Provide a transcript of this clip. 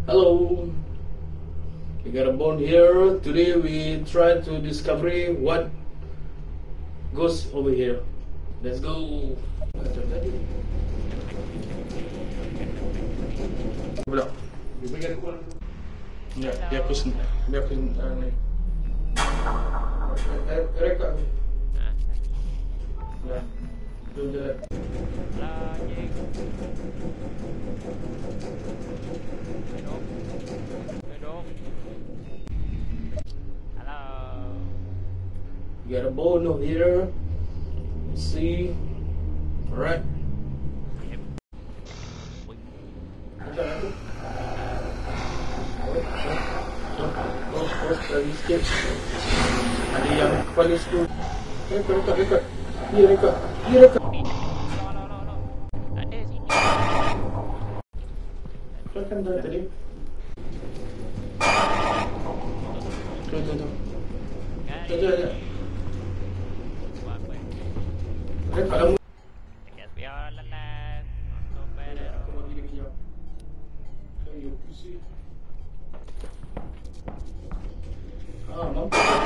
Hello, we got a bone here. Today we try to discover what goes over here. Let's go. Belakang. Ya, biar aku ni. Rekod. Ya. Jom jalan. Hello. We got a bone over here. See. Alright. Lagi sikit. Ada yang paling school. Rekod. Dia rekod. Tak ada sini. Kau kan dah tadi. Tuh. Jom. Buat apa? Rekod lama. Dekat biar lelas. Nonton bareng. Aku mau gini kejap. Kan you pusing. Nampak.